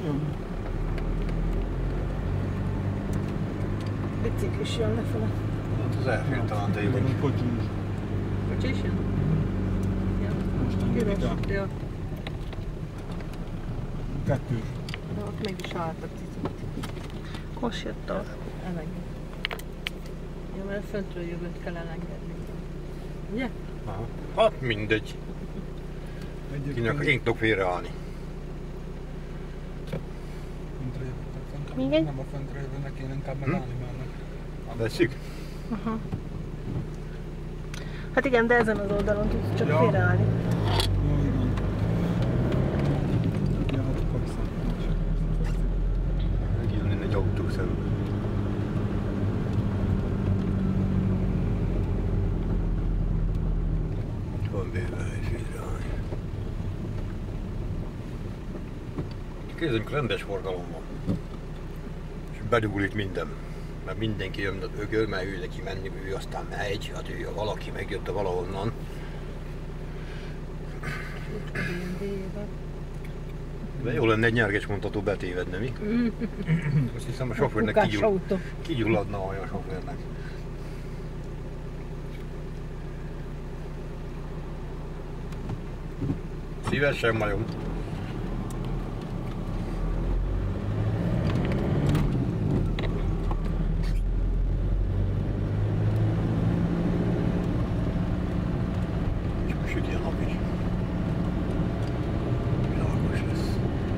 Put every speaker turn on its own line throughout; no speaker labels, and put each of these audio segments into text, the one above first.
Biciklis jön lefele.
Hát az elfér talán tényleg.
Kocsi is.
Kocsi is jön? Ja.
Mostan
Üres.
ide.
Ja.
Kettős.
De ott mégis álltak titult. Kos jött a elengedni. Ja, mert föntről jövőt kell elengedni. Ugye?
Aha. Hát mindegy. Kinek én tudok félreállni.
Fentre jövőtek.
Még egy?
Nem a fentre jövőnek, én inkább megállni mennek.
Vesszük?
Aha. Hát igen, de ezen az oldalon tudsz csak
Ja.
félreállni.
Jó, igen. Ja, hát akkor viszont.
Megjön innen egy autó szemben. Itt van véve hely félreállni. Kérdezünk, rendes forgalom van. És bedugul itt minden. Mert mindenki jön, ögöl, mert ő neki menni, ő aztán megy, hát ő valaki megjött valahonnan. De jó lenne egy nyerges mondható betévedne, mi? Azt hiszem a sofőrnek kigyulladna a olyan sofőrnek. Szívesen majom. És most süti a nap is. Világos lesz.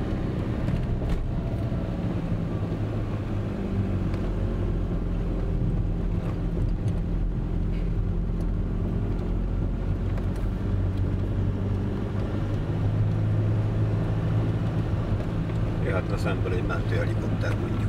Jöhetne szemből egy mentőhelikopter mondjuk.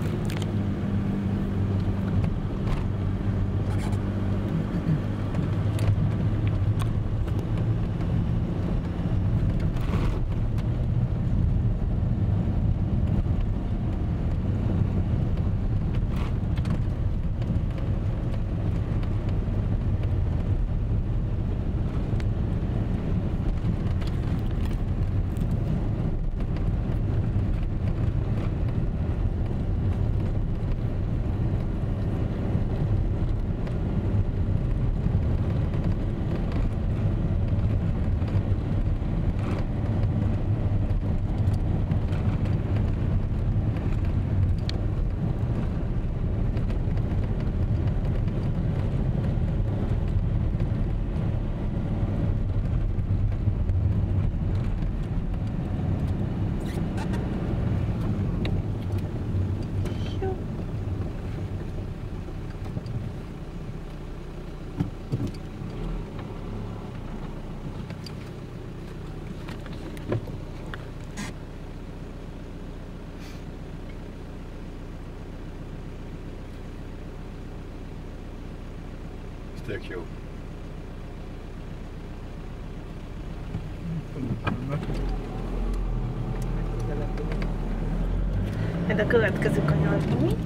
Ez tök jó.
Majd a következő kanyarban mi?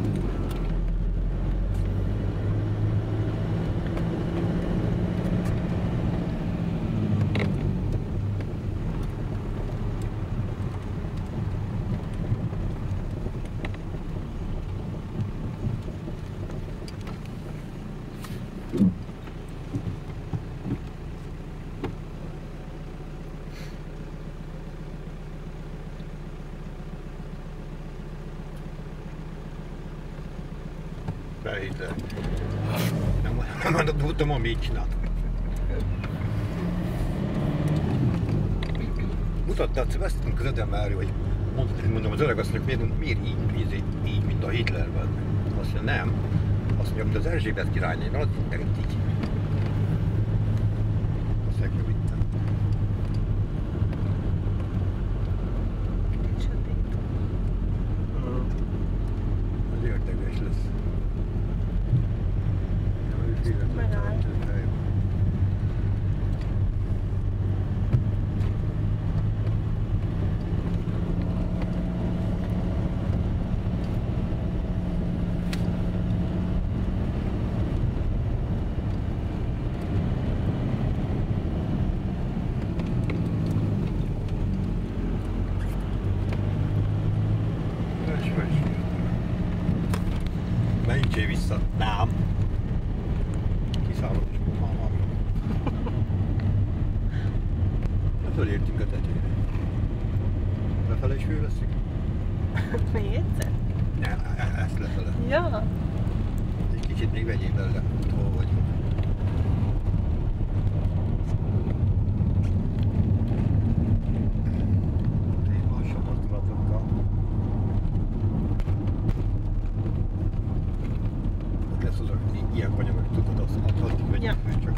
Hitler. Nem tudtam, mit csinált. Mutattál Sebastian közöttem, hogy mondom az öreg azt mondja, miért így, mint a Hitlerben? Azt mondja, nem. Azt mondja, mint az Erzsébet királynő, az mindenki így. Azt megjövítem. Az érdekes lesz.
Megáll.
Nincs vissza. Nem. Kiszállok és már van. Fölértünk a tetőre. Lefele is fölveszik?
Még egyszer?
Ezt lefele.
Ja.
Egy kicsit még vegyél belőle, hol vagyunk. Én lassan mozdulatokkal. Lesz az, hogy ilyen vagy, meg tudod azt, addig vegyél föl csak.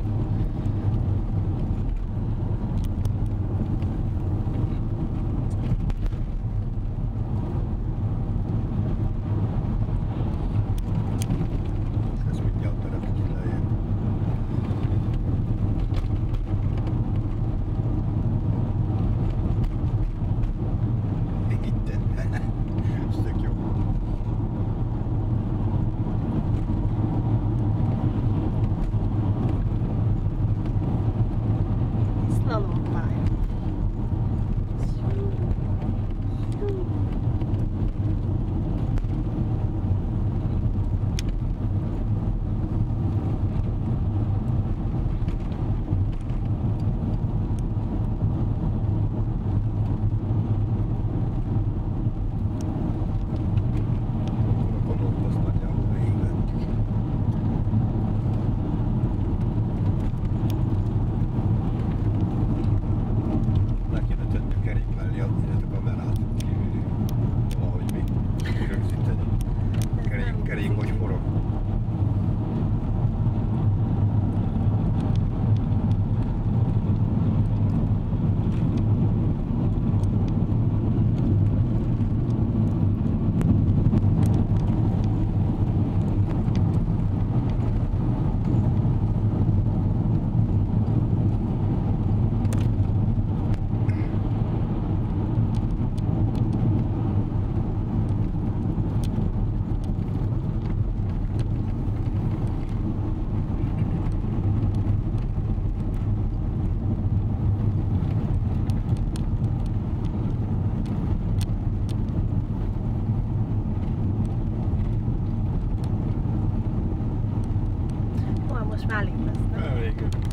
Most már alig lesz, nem?
Elég.